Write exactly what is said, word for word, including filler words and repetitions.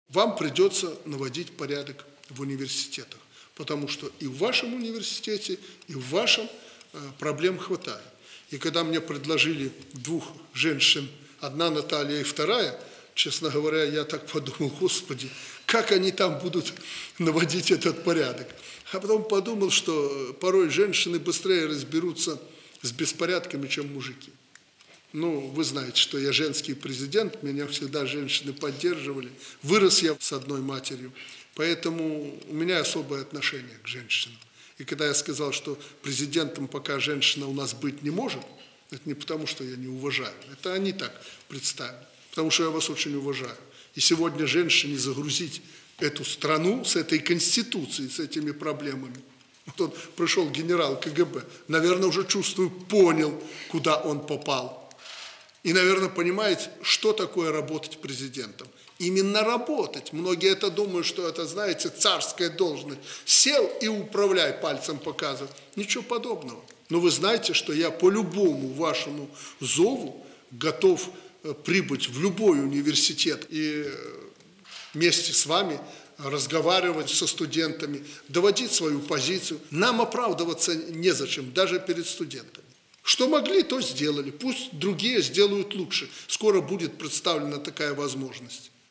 Вам придется наводить порядок в университетах, потому что и в вашем университете, и в вашем э, проблем хватает. И когда мне предложили двух женщин, одна Наталья и вторая, честно говоря, я так подумал, Господи, как они там будут наводить этот порядок. А потом подумал, что порой женщины быстрее разберутся с беспорядками, чем мужики. Ну, вы знаете, что я женский президент, меня всегда женщины поддерживали. Вырос я с одной матерью, поэтому у меня особое отношение к женщинам. И когда я сказал, что президентом пока женщина у нас быть не может, это не потому, что я не уважаю, это они так представили, потому что я вас очень уважаю. И сегодня женщине загрузить эту страну с этой конституцией, с этими проблемами. Вот он пришел генерал ка гэ бэ, наверное, уже чувствую, понял, куда он попал. И, наверное, понимает, что такое работать президентом. Именно работать. Многие это думают, что это, знаете, царская должность. Сел и управляй, пальцем показывает. Ничего подобного. Но вы знаете, что я по любому вашему зову готов прибыть в любой университет и вместе с вами разговаривать со студентами, доводить свою позицию. Нам оправдываться незачем, даже перед студентами. Что могли, то сделали. Пусть другие сделают лучше. Скоро будет представлена такая возможность.